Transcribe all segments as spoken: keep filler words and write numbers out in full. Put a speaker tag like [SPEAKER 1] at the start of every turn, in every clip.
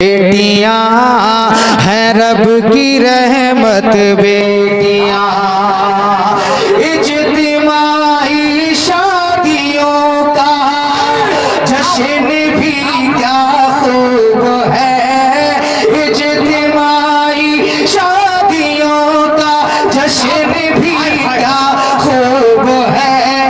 [SPEAKER 1] बेटियां हैं रब की रहमत बेटियां, इज्तिमाई शादियों का जश्न भी क्या खूब है, इज्तिमाई शादियों का जश्न भी क्या खूब है।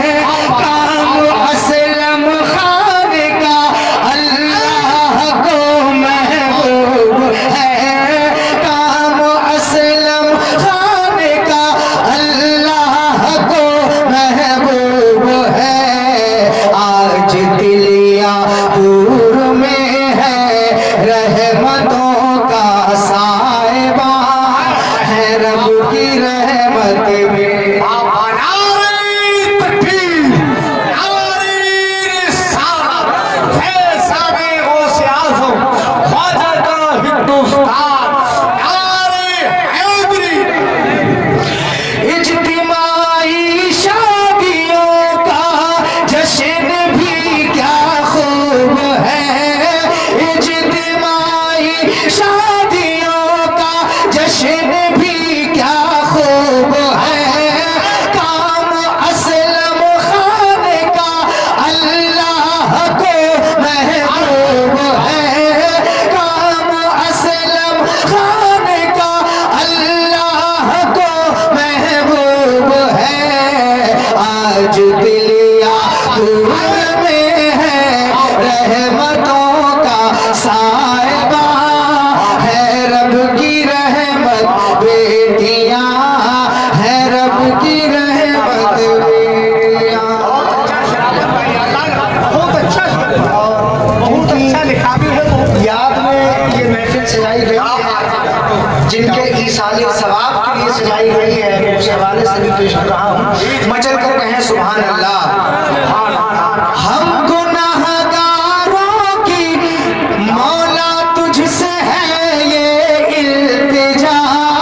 [SPEAKER 1] जिनके ईसाले सवाब के लिए सजाई गई है, उस हवाले से भी पेश कर रहा हूँ। मचल कर कहें सुभान अल्लाह। हम गुनाहगारों की मौला तुझसे है ये इल्तिजा,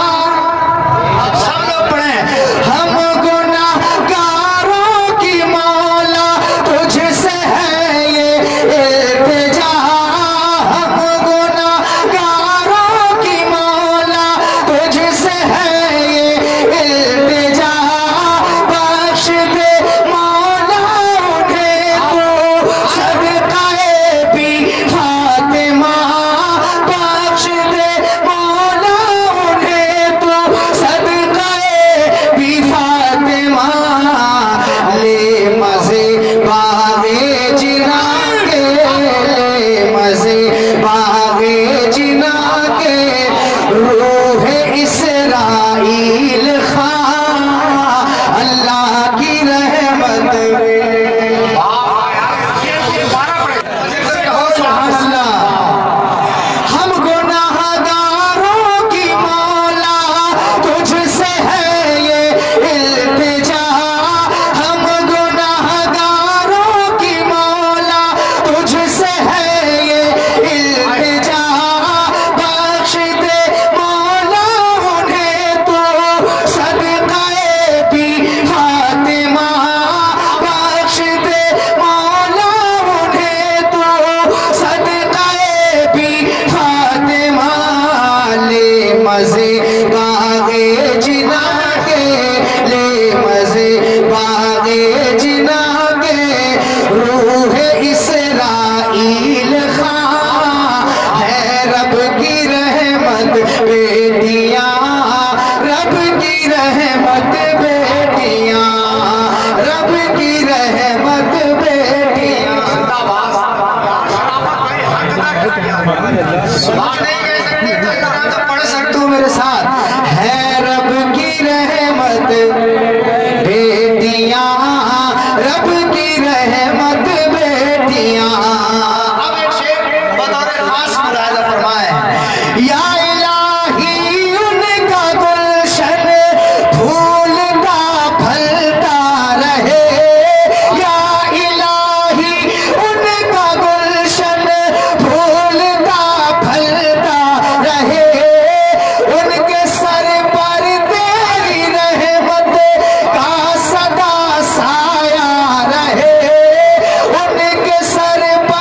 [SPEAKER 1] सब लोग पढ़ें। हम गुनाहगारों की मौला तुझसे है ये इल्तिजा, हम गुनाहगारों की मौला तुझसे है ये इल्तिजा, बख्श दे मौला उन्हें तो सदकाए भी फातिमा, बख्श दे मौला उन्हें तो सदकाए भी फातिमा, ले मज़े बागे जिना के, ले मज़े बागे जिना के, रूह इसराइल खां अल्लाह की रहमत में। हम गुनाहगारों की मौला तुझसे है ये इल्तिजा, हम गुनाहगारों की मौला तुझसे है ये इल्तिजा, बख्श दे मौला उन्हें तो सदकाए भी फातिमा, बख्श दे मौला उन्हें तो सदकाए भी फातिमा, ले मज़े बागे जिना के, ले मज़े बागे जिना के, रूह इसराइल खां है रब की रहमत बेटियां, रब की रहमत बेटियां, रब की रहमत बेटियां। सुभान नहीं कह सकते तो पढ़ सकते हो मेरे साथ। है रब की रहमत बेटियां, रब की रहमत बेटियां। अब एक शेर बतौर खास मुलाहिजा फरमाए, या इलाही उनका गुलशन फूलता फलता रहे, या इलाही उनका गुलशन फूलता फलता रहे, उनके सर पर तेरी रहमत का सदा साया रहे, उनके सर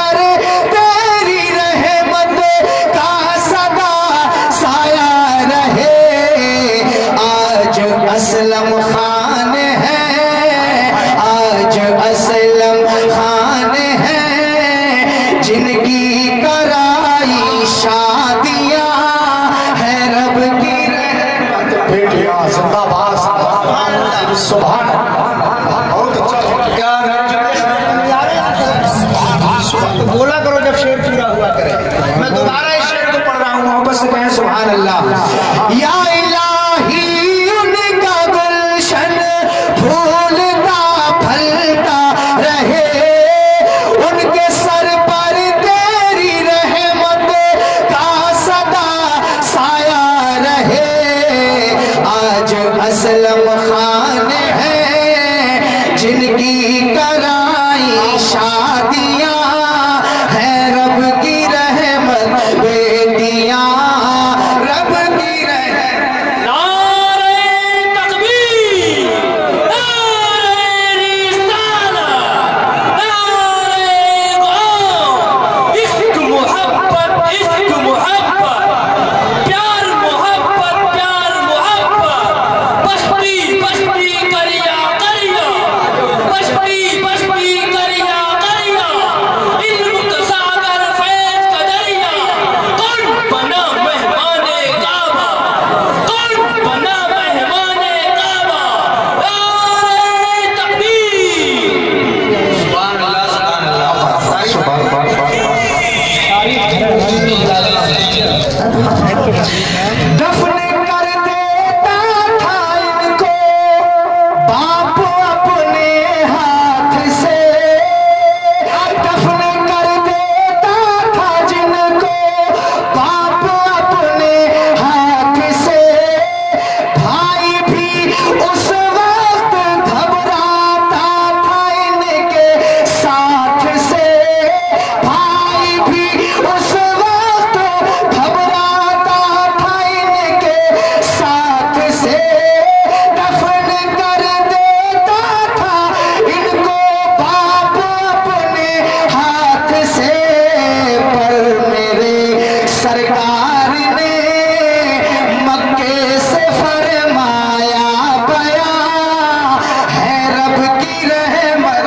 [SPEAKER 1] दफन कर देता था इनको बाप अपने हाथ से, दफन कर देता था जिनको बाप अपने हाथ से। भाई भी उस वक्त घबराता था इनके साथ से, भाई भी उस वक्त घबराता था इनके साथ से। दफन कर देता था इनको बाप अपने हाथ से, पर मेरे सरकार ने मक्के से फरमाया बया है रब की रहमत।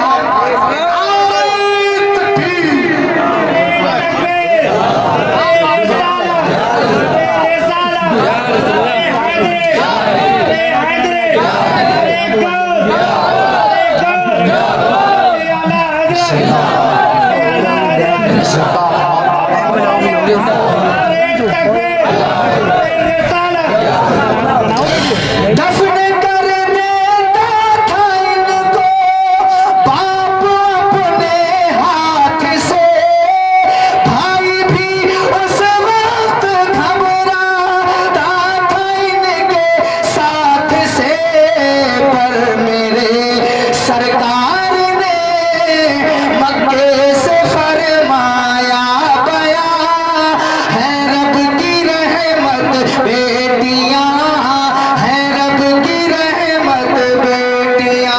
[SPEAKER 1] दफन कर देता था इनको बाप अपने हाथ से, भाई भी उस वक्त घबराता था इनके साथ से, पर मेरे सरकार ने मक्के से फरमाया बया है रब की रहमत बेटियां, है रब की रहमत बेटियां।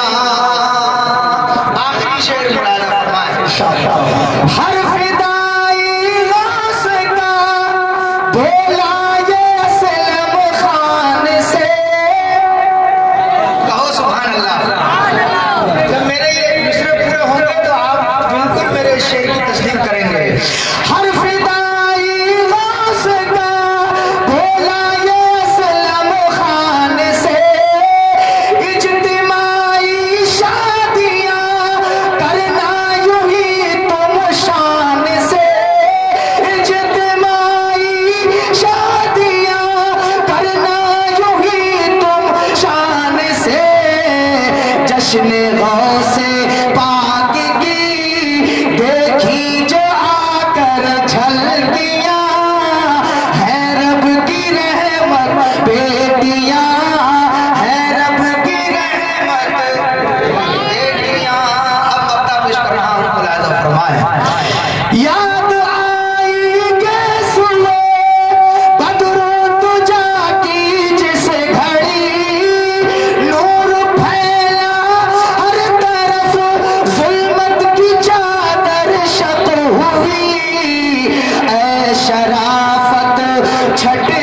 [SPEAKER 1] आखिरी शेर मुलाना फरमाए। हर फिदाई गास का बोला ये सलम खान से, कहो सुभान अल्लाह। जब मेरे ये मिसरे पूरे होंगे तो आप बिल्कुल मेरे शेर की तस्दीक करेंगे। हर फिदाई गास का बोला ये सलम खान से, इज्तिमाई शादियां करना यूं ही तुम शान से, इज्तिमाई शादियां करना यूं ही तुम शान से। जश्न गौसे पाक की देखी जो आकर झलकियां, है रब की रहमत बेटियां, है रब की रहमत बेटियां। अब वक्ता पेश कर रहा हूं, मुलाहिजा फरमाए। याद आई के सुनो बदरो तुझा की जिस घड़ी, नूर फैला हर तरफ जुल्मत की चादर शक हुई, ऐ शराफत छट